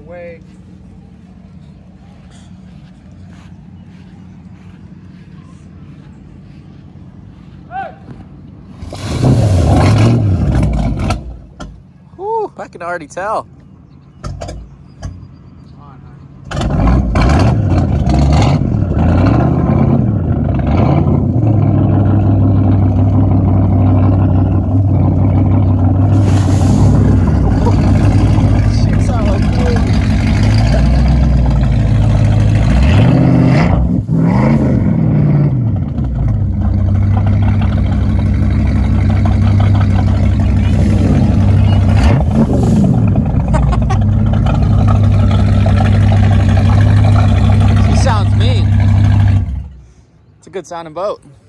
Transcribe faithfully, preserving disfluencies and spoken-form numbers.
away. Whew, I can already tell. Sounds mean. It's a good sounding boat.